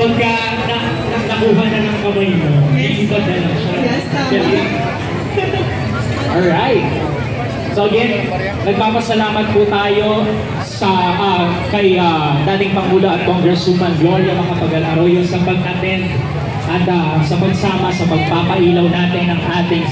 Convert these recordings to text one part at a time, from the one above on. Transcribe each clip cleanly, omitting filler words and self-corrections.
pagka nakuha na ng kamay mo, iibad na lang siya. Yes, tama. Alright. So again, nagpapasalamat po tayo sa kay dating Pangulo at Congresswoman Gloria Macapagal-Arroyo sa pag-attend at sa pagsama sa pagpapailaw natin ng ating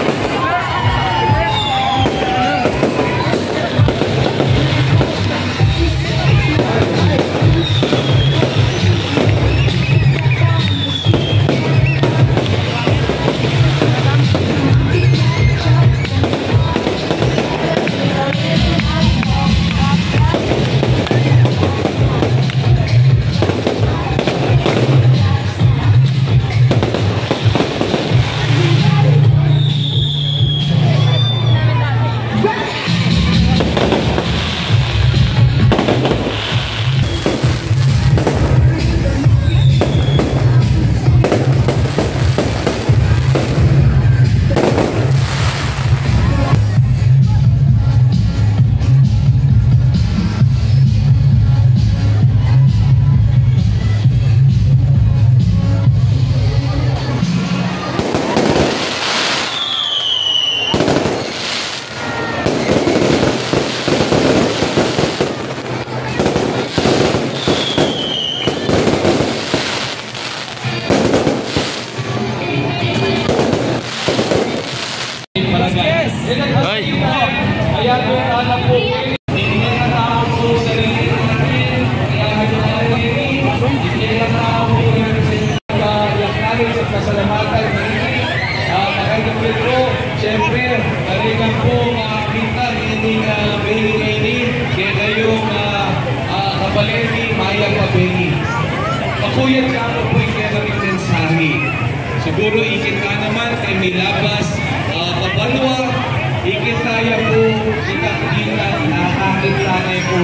Pakuyat ka ako po'y kaya kaming mensahe. Siguro ikit ka naman kay may labas kabalwa, ikit tayo po kita nakakit tanay po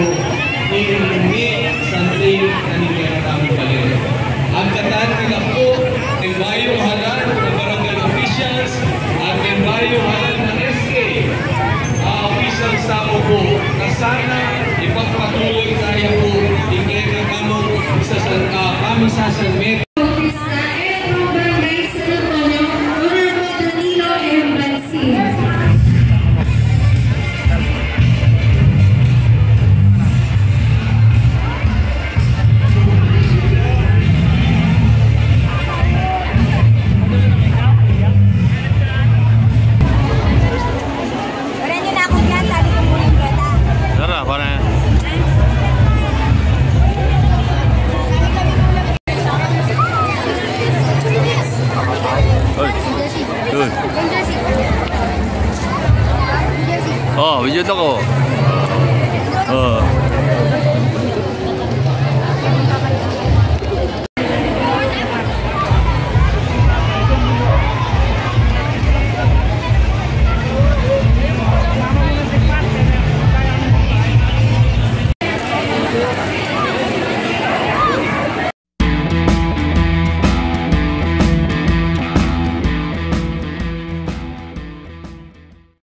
ni Santil na nilaratang palit. Ang kataan nila po ng bayong halal ng barangay officials at ng bayong halal ng SK officials sa mo po na sana ipagpatuloy tayo po ikit na kami sasalmit. Oh, video to ko.